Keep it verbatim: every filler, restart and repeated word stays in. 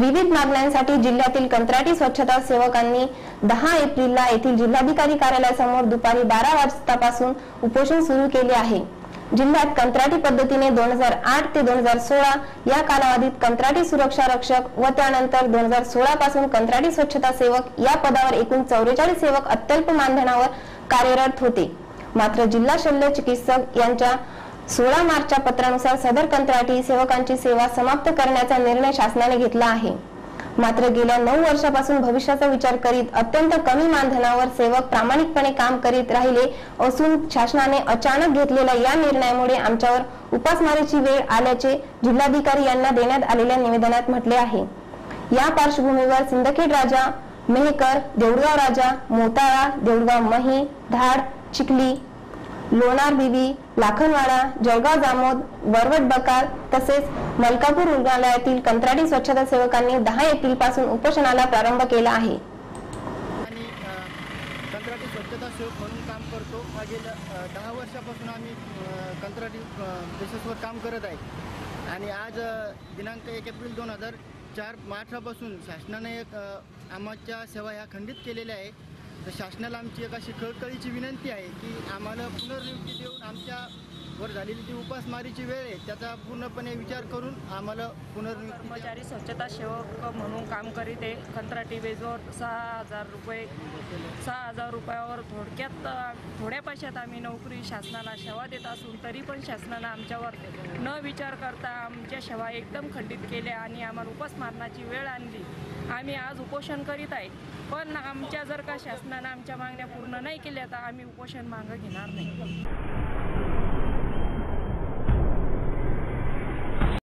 विविध मागण्यांसाठी जिल्ह्यातील कंत्राटी स्वच्छता सेवकांनी दहा एप्रिलला येथील जिल्हाधिकारी कार्यालयासमोर दुपारी बारा वाजतापासून उपोषण सुरू केले आहे। जिल्ह्यात कंत्राटी पद्धतीने दोन हजार आठ ते दोन हजार सोळा या कालावधीत कंत्राटी सुरक्षा रक्षक व त्यानंतर दोन हजार सोळा पासून कंत्राटी स्वच्छता सेवक या पदावर एकूण चौवेचाळीस सेवक अत्यल्प मानधनावर कार्यरत होते। मात्र जिल्हा शल्य चिकित्सक यांच्या सोळा मार्चच्या पत्रानुसार सदर कंत्राटी सेवकांची सेवा समाप्त करण्याचा निर्णय शासनाने घेतला आहे। मात्र गेल्या नऊ वर्षापासून भविष्याचा विचार करीत अत्यंत कमी मानधनावर सेवक प्रामाणिकपणे काम करीत राहिले असून शासनाने अचानक घेतलेल्या या निर्णयामुळे आमच्यावर उपासमारीची वेळ आल्याचे जिल्हाधिकारी यांना देण्यात आलेल्या निवेदनात म्हटले आहे। या पार्श्वभूमीवर सिंदखेड राजा, मेहकर, देऊळगाव राजा, मोताळा, देऊळगाव मही, धाड, चिखली, लोणार बीबी, लाखनवाडा, जळगाव जामोद, वरवट बकार तसेच मलकापूर रुग्णालयातील कंत्राटी स्वच्छता सेवकांनी दहा एप्रिल पासून उपोषणाला प्रारंभ केला आहे। आणि कंत्राटी स्वच्छता सेवक म्हणून काम करतो। मागील दहा वर्षापासून आम्ही कंत्राटी बेसिसवर काम करत आहे आणि आज दिनांक एक एप्रिल दोन हजार चार मार्चपासून शासनाने एक आमच्या सेवा ह्या खंडित केलेल्या आहे। तर शासनाला आमची एक अशी कळकळीची विनंती आहे की आम्हाला पुनर्नियुक्ती देऊन आमच्या वर झालेली जी उपासमारीची वेळ आहे त्याचा पूर्णपणे विचार करून आम्हाला पुनर्नियुक्ती। कर्मचारी स्वच्छता सेवक म्हणून काम करीत आहे। कंत्राटी बेजवर सहा हजार रुपये सहा हजार रुपयावर थोडक्यात थोड्या पैशात आम्ही नोकरी शासनाला सेवा देत असून तरी पण शासनानं आमच्यावर न विचार करता आमच्या सेवा एकदम खंडित केल्या आणि आम्हाला उपासमारणाची वेळ आणली। आम्ही आज उपोषण करीत आहे, पण आमच्या जर का शासनानं आमच्या मागण्या पूर्ण नाही केल्या तर आम्ही उपोषण मागे घेणार नाही।